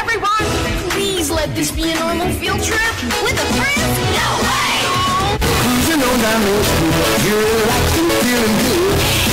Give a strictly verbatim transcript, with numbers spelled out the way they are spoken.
everyone! Please let this be a normal field trip. With a friend? No way! Cruising on down Main Street, you're like feeling good.